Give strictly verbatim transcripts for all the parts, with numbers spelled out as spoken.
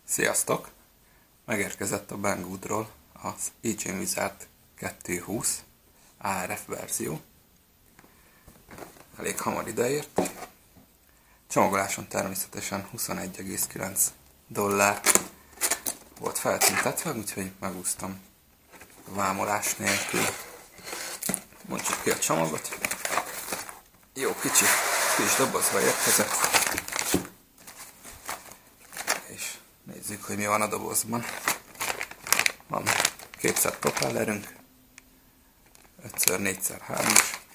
Sziasztok! Megérkezett a Banggoodról az Aging Wizard kétszázhúsz á er ef verzió. Elég hamar ideért. Csomagoláson természetesen huszonegy egész kilenc dollár volt feltüntetve, úgyhogy megúsztam vámolás nélkül. Mondjuk ki a csomagot. Jó kicsi kis dobozba érkezett. És nézzük, hogy mi van a dobozban. Van kétszáz propellerünk, öt négy három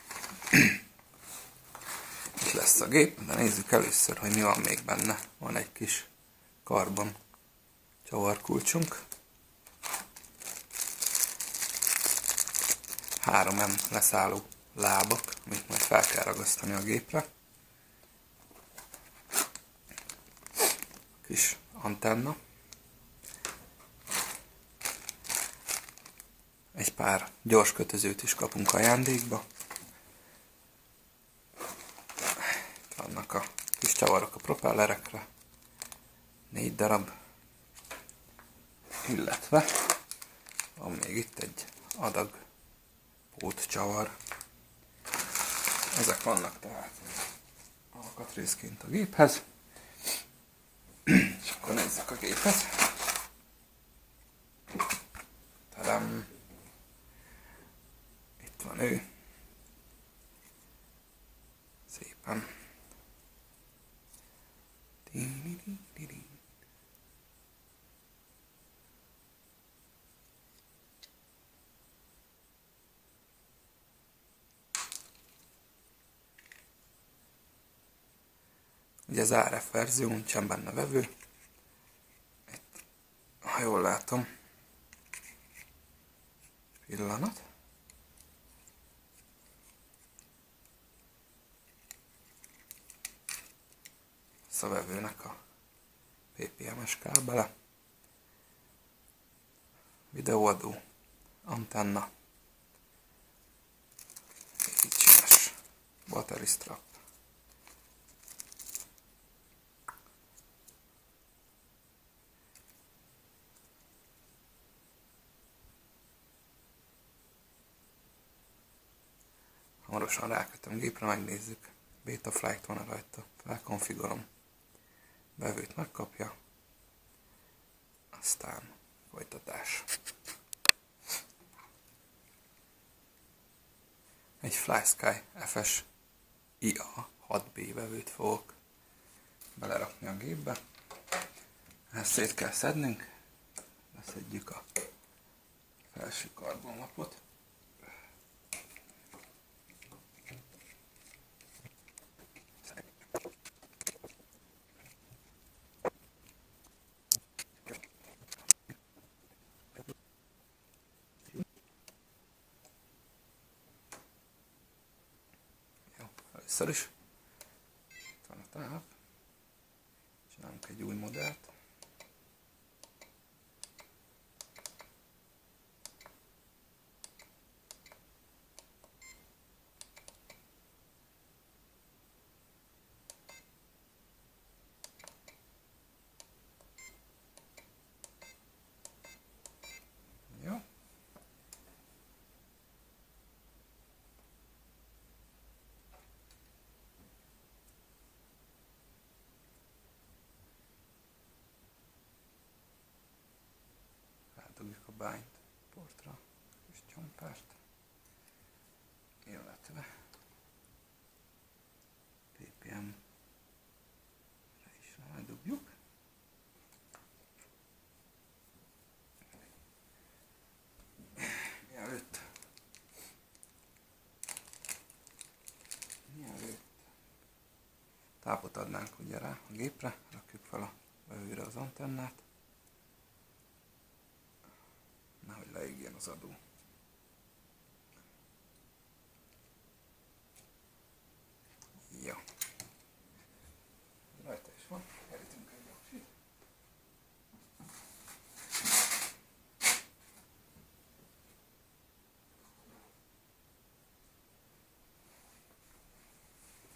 Itt lesz a gép, de nézzük először, hogy mi van még benne. Van egy kis karbon csavarkulcsunk. három em leszálló lábak, amit majd fel kell ragasztani a gépre. Kis antenna. Egy pár gyors kötözőt is kapunk ajándékba. Itt vannak a kis csavarok a propellerekre. Négy darab. Illetve van még itt egy adag pótcsavar. Ezek vannak tehát alkatrészként a géphez. És akkor nézzük a gépet. Tadam! Itt van ő. Szépen. Ugye az á er ef verzió, nincsen benne vevő. Itt, ha jól látom, pillanat. Ez a vevőnek a pé pé em-es kábele. Videóadó, antenna, egy csinos battery strap. Hamarosan rákötöm gépre, megnézzük. Betaflight van rajta, felkonfigurálom. Bevőt megkapja. Aztán folytatás. Egy FlySky ef es i á hat bé vevőt fogok belerakni a gépbe. Ezt szét kell szednünk. Leszedjük a felső karbonlapot. Először is itt van a táp, csinálunk egy új modellt. Jó. Rádugjuk a bányt portra, kis csompást, illetve pé pé em-re is rádugjuk. Mielőtt, mielőtt tápot adnánk ugye rá a gépre, rakjuk fel a vevőre az antennát. Nehogy leégjen az adó. Jó. Rajta is van. Kerítünk egy jaksit.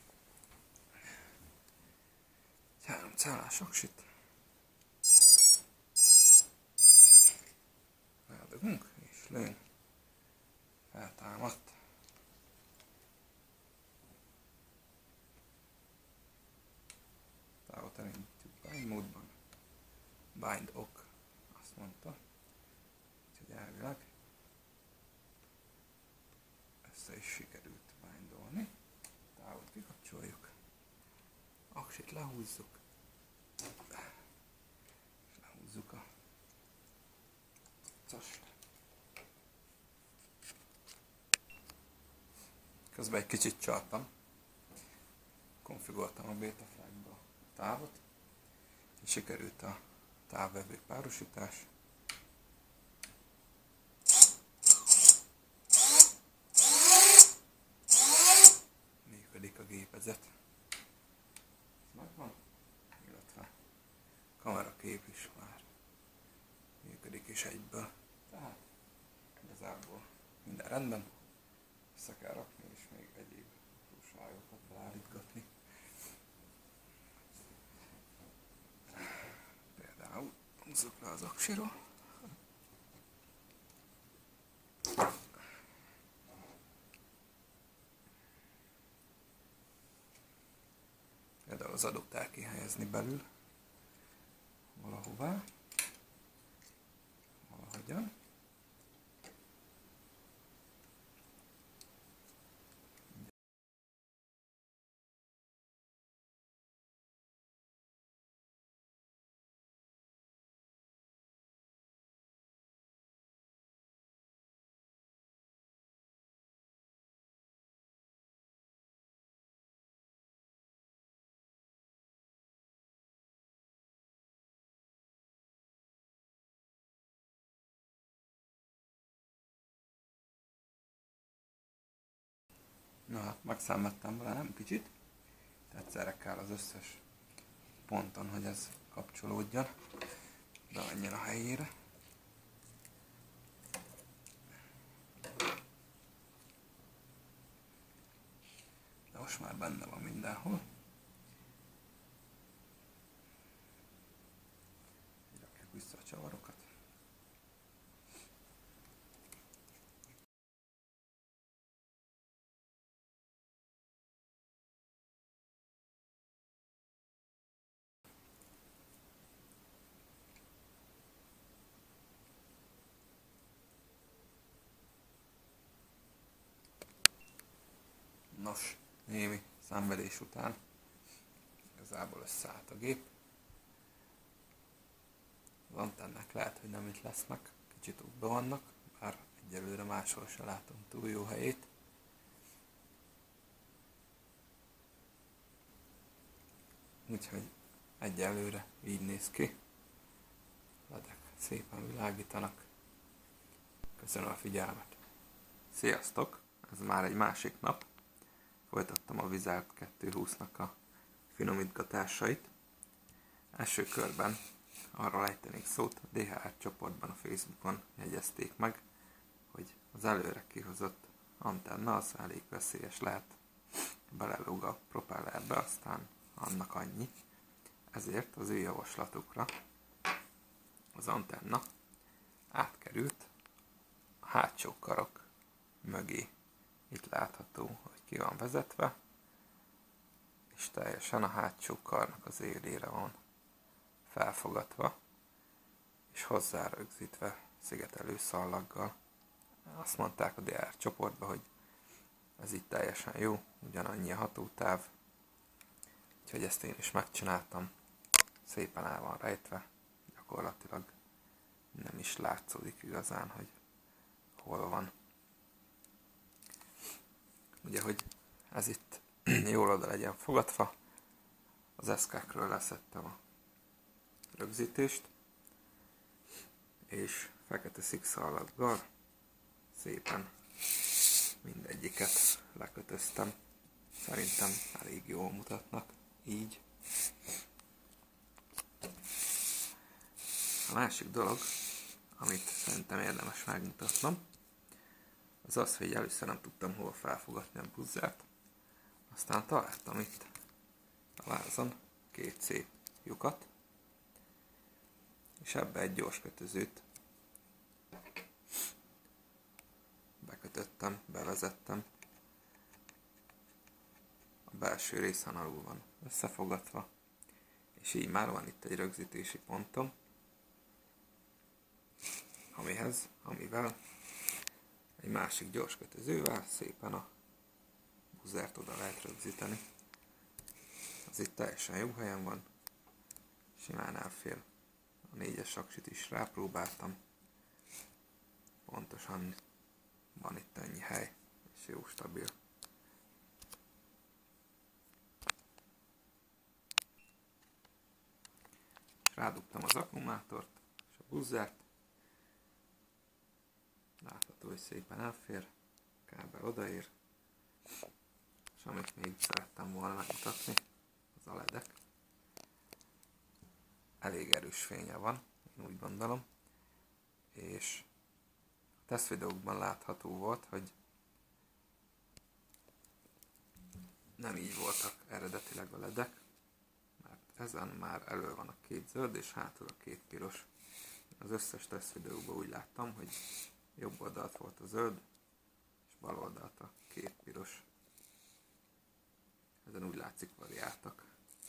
Egy három cálás aksit. pörgünk és lőn. Feltámadt. Távot elindítjuk bind módban. Bind ok, azt mondta. Úgyhogy elvileg össze is sikerült bindolni. Távot kikapcsoljuk. Aksit lehúzzuk. És lehúzzuk a cuccast. Közben egy kicsit csaltam. Konfiguráltam a beta flagba a távot. És sikerült a távvevő párosítás. Működik a gépezet. Megvan, illetve kamerakép is már működik is egyből. Tehát igazából minden rendben. Össze kell rakni és még egyéb apróságokat beállítgatni. Például húzzuk le az aksiról. Például az adót el kell helyezni belül valahová, valahogyan. Na hát megszámadtam vele, nem kicsit. Egyszerre kell az összes ponton, hogy ez kapcsolódjon. Bemenjen a helyére. De most már benne van mindenhol. Rakjuk vissza a csavarokat. Nos, némi szenvedés után igazából összeállt a gép. Az antennák lehet, hogy nem itt lesznek, kicsit útba vannak, bár egyelőre máshol se látom túl jó helyét. Úgyhogy egyelőre így néz ki. Ledek szépen világítanak. Köszönöm a figyelmet. Sziasztok! Ez már egy másik nap. Folytattam a Wizard kétszázhúsznak a finomítgatásait. Első körben arra lejtenék szót, a dé há er csoportban a Facebookon jegyezték meg, hogy az előre kihozott antenna az elég veszélyes lehet, belelóg a propellerbe, aztán annak annyi. Ezért az ő javaslatukra az antenna átkerült a hátsó karok mögé. Itt látható, hogy ki van vezetve, és teljesen a hátsó karnak az élére van felfogatva, és hozzá rögzítve szigetelő szallaggal. Azt mondták a dé há er csoportban, hogy ez itt teljesen jó, ugyanannyi a hatótáv, úgyhogy ezt én is megcsináltam. Szépen el van rejtve, gyakorlatilag nem is látszódik igazán, hogy hol van. Ugye, hogy ez itt jól oda legyen fogadva, az eszkákról leszettem a rögzítést, és fekete szikszallaggal szépen mindegyiket lekötöztem. Szerintem elég jól mutatnak így. A másik dolog, amit szerintem érdemes megmutatnom, az az, hogy először nem tudtam hova felfogatni a buzzert, aztán találtam itt a vázon két szép lyukat, és ebbe egy gyors kötözőt bekötöttem, bevezettem. A belső részen alul van összefogatva, és így már van itt egy rögzítési pontom, amihez, amivel egy másik gyors kötözővel szépen a buzzert oda lehet rögzíteni. Az itt teljesen jó helyen van, simán elfér. A négyes saksit is rápróbáltam, pontosan van itt ennyi hely, és jó stabil. Rádugtam az akkumulátort és a buzzert. Látható, hogy szépen elfér, kábel odaér. És amit még szerettem volna megmutatni, az a ledek. Elég erős fénye van, én úgy gondolom. És a tesztvideókban látható volt, hogy nem így voltak eredetileg a ledek, mert ezen már elő van a két zöld és hátul a két piros. Az összes tesztvideóban úgy láttam, hogy jobb oldalt volt a zöld, és bal oldalt a két piros. Ezen úgy látszik variáltak.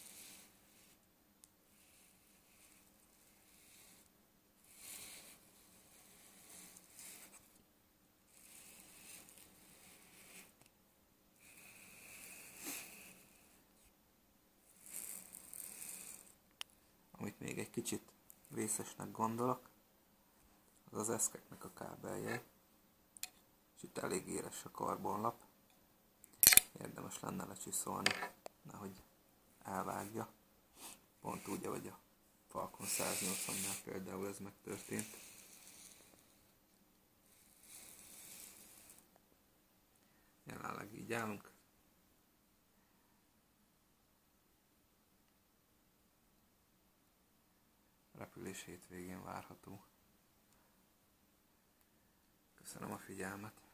Amit még egy kicsit vészesnek gondolok, az az eszkeknek a kábelje, és itt elég éles a karbonlap. Érdemes lenne lecsiszolni, nehogy elvágja. Pont úgy, ahogy a Falcon száznyolcvannál például ez megtörtént. Jelenleg így állunk. Repülés hétvégén várható. Köszönöm a figyelmet!